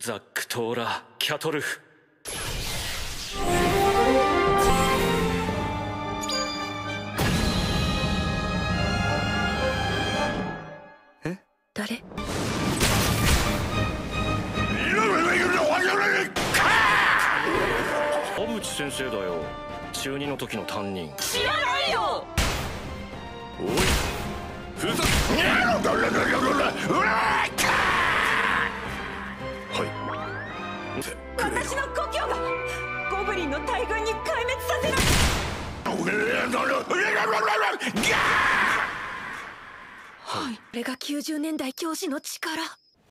ザック・トーラ・キャトルフ。 え？誰？ 田淵先生だよ。中2の時の担任。 知らないよ。 おい、ふざけ。はい。 私の故郷がゴブリンの大軍に壊滅させる。はい。 これが90年代教師の力。